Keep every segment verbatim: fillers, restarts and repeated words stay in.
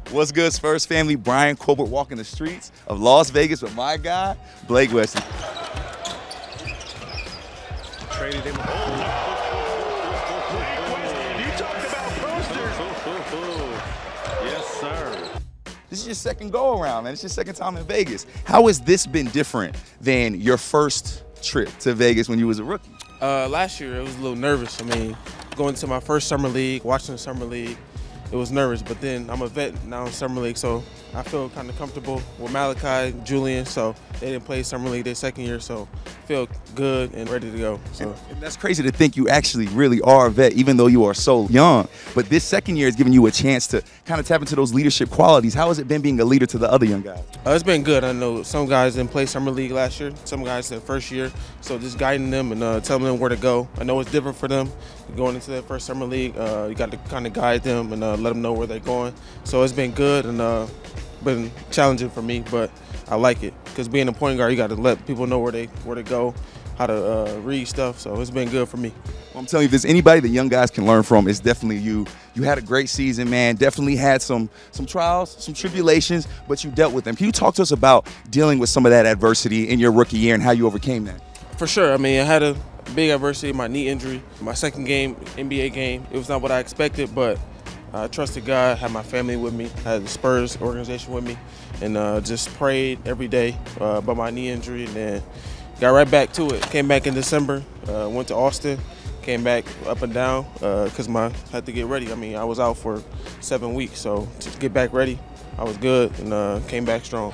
What's good, Spurs family? Brian Colbert walking the streets of Las Vegas with my guy, Blake Wesley. Traded him. Oh. You talk about posters. Yes, sir. This is your second go around, man. It's your second time in Vegas. How has this been different than your first trip to Vegas when you was a rookie? Uh, last year, it was a little nervous. I mean, going to my first summer league, watching the summer league, it was nervous. But then I'm a vet now in summer league, so I feel kind of comfortable with Malachi, Julian. So they didn't play summer league their second year, so I feel good and ready to go. So and, and that's crazy to think you actually really are a vet, even though you are so young. But this second year is giving you a chance to kind of tap into those leadership qualities. How has it been being a leader to the other young guys? Uh, it's been good. I know some guys didn't play summer league last year, some guys their first year. So just guiding them and uh, telling them where to go. I know it's different for them going into their first summer league. Uh, you got to kind of guide them and uh, let them know where they're going. So it's been good and uh, been challenging for me, but I like it because being a point guard, you got to let people know where they where to go, how to uh, read stuff. So it's been good for me. Well, I'm telling you, if there's anybody that young guys can learn from, it's definitely you. You had a great season, man. Definitely had some some trials, some tribulations, but you dealt with them. Can you talk to us about dealing with some of that adversity in your rookie year and how you overcame that? For sure. I mean, I had a big adversity, my knee injury, my second game, N B A game. It was not what I expected, but I trusted God, had my family with me, had the Spurs organization with me, and uh, just prayed every day uh, about my knee injury, and then got right back to it. Came back in December, uh, went to Austin, came back up and down because uh, my had to get ready. I mean, I was out for seven weeks, so to get back ready, I was good and uh, came back strong.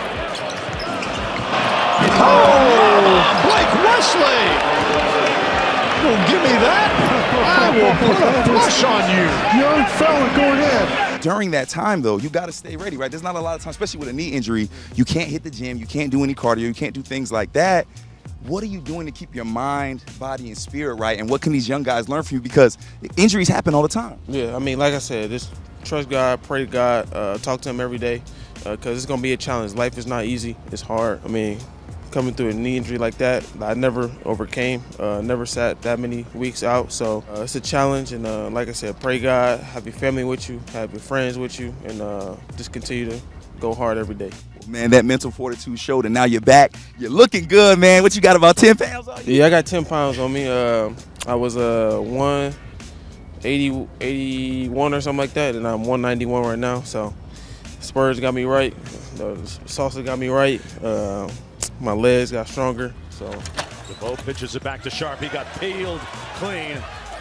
Oh, Blake Wesley! Well, give me that. I will put a flush on you. Young fella, go ahead. During that time, though, you got to stay ready, right? There's not a lot of time, especially with a knee injury. You can't hit the gym. You can't do any cardio. You can't do things like that. What are you doing to keep your mind, body, and spirit right? And what can these young guys learn from you? Because injuries happen all the time. Yeah, I mean, like I said, just trust God, pray to God, uh, talk to him every day because uh, it's going to be a challenge. Life is not easy. It's hard. I mean, coming through a knee injury like that, I never overcame, uh, never sat that many weeks out. So uh, it's a challenge. And uh, like I said, pray God, have your family with you, have your friends with you, and uh, just continue to go hard every day. Man, that mental fortitude showed, and now you're back. You're looking good, man. What you got, about ten pounds on you? Yeah, I got ten pounds on me. Uh, I was uh, one eighty, eighty-one or something like that, and I'm one ninety-one right now. So Spurs got me right. The salsa got me right. Uh, my legs got stronger. So DeVoe pitches it back to Sharp. He got peeled clean.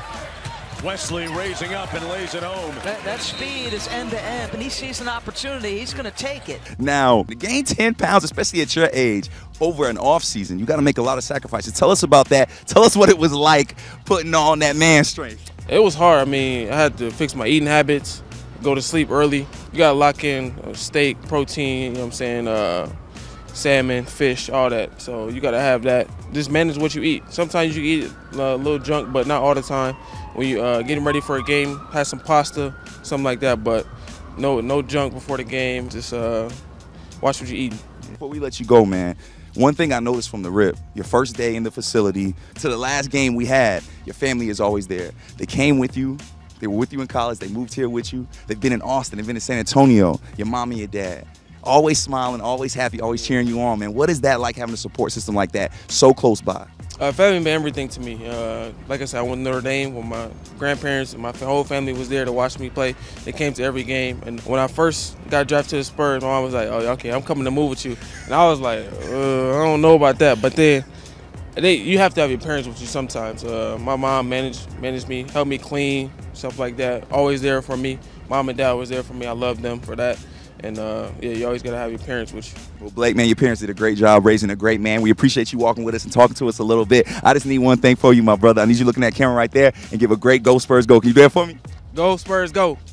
Wesley raising up and lays it home. That, that speed is end to end, and he sees an opportunity. He's going to take it. Now, to gain ten pounds, especially at your age, over an off season, you got to make a lot of sacrifices. Tell us about that. Tell us what it was like putting on that man strength. It was hard. I mean, I had to fix my eating habits, go to sleep early. You got to lock in steak, protein, you know what I'm saying, uh, salmon, fish, all that. So you got to have that. Just manage what you eat. Sometimes you eat a little junk, but not all the time. When you uh, getting ready for a game, have some pasta, something like that, but no no junk before the game. Just uh, watch what you're eating. Before we let you go, man, one thing I noticed from the rip, your first day in the facility to the last game we had, your family is always there. They came with you. They were with you in college. They moved here with you. They've been in Austin. They've been in San Antonio. Your mom and your dad. Always smiling, always happy, always cheering you on, man. What is that like, having a support system like that so close by? Uh, family been everything to me. Uh, like I said, I went to Notre Dame when my grandparents and my whole family was there to watch me play. They came to every game. And when I first got drafted to the Spurs, my mom was like, oh, okay, I'm coming to move with you. And I was like, uh, I don't know about that. But then they, you have to have your parents with you sometimes. Uh, my mom managed, managed me, helped me clean, stuff like that. Always there for me. Mom and dad was there for me. I love them for that. And, uh, yeah, you always got to have your parents with you. Well, Blake, man, your parents did a great job raising a great man. We appreciate you walking with us and talking to us a little bit. I just need one thing for you, my brother. I need you looking at camera right there and give a great Go Spurs Go. Can you do that for me? Go Spurs Go.